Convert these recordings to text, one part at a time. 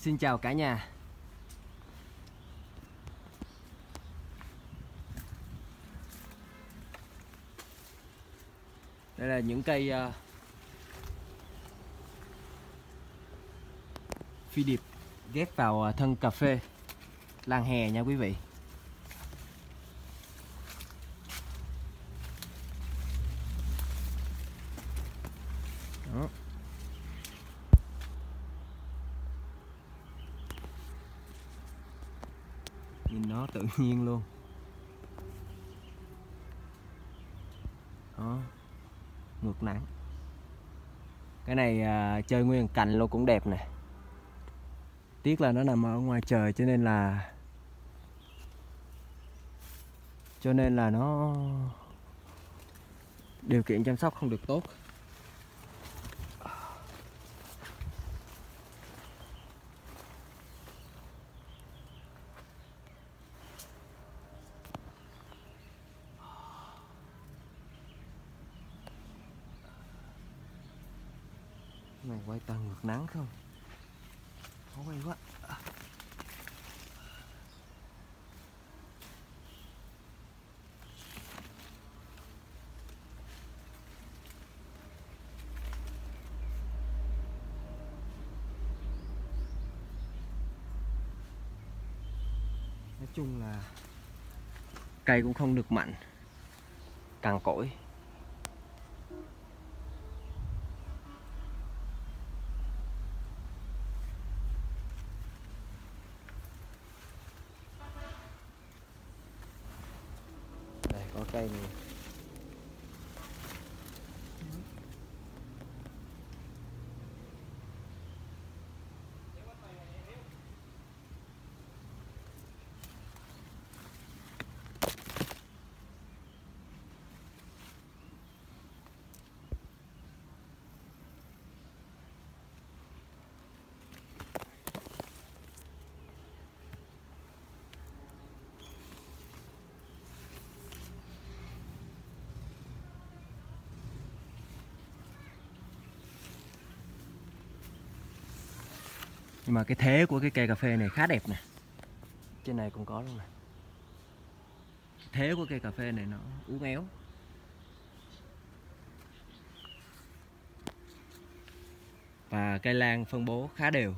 Xin chào cả nhà. Đây là những cây phi điệp ghép vào thân cà phê lan hè nha quý vị. Đó. Nhìn nó tự nhiên luôn. Đó. Ngược nắng. Cái này chơi nguyên cành luôn cũng đẹp nè. Tiếc là nó nằm ở ngoài trời cho nên là nó điều kiện chăm sóc không được tốt. Này quay toàn ngược nắng không? Khó quay quá. Nói chung là cây cũng không được mạnh, cằn cỗi. Đây có cây này. Nhưng mà cái thế của cái cây cà phê này khá đẹp nè. Trên này cũng có luôn nè. Thế của cây cà phê này nó uốn éo. Và cây lan phân bố khá đều.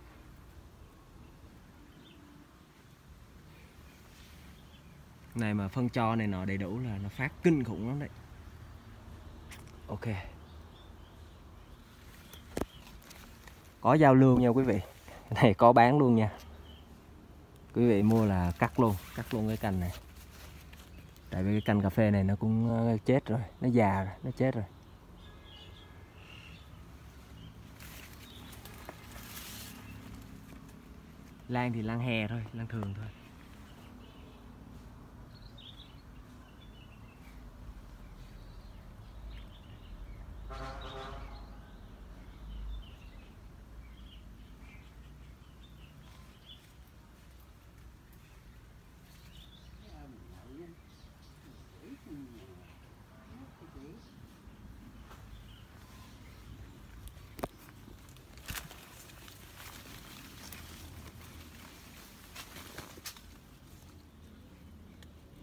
Này mà phân cho này nọ đầy đủ là nó phát kinh khủng lắm đấy. Ok. Có giao lưu nha quý vị. Cái này có bán luôn nha. Quý vị mua là cắt luôn cái cành này. Tại vì cái cành cà phê này nó cũng chết rồi, nó già rồi, nó chết rồi. Lan thì lan hè thôi, lan thường thôi.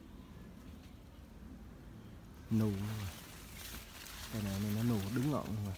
Nù luôn rồi. Cây này nó nù đứng ngọn luôn rồi.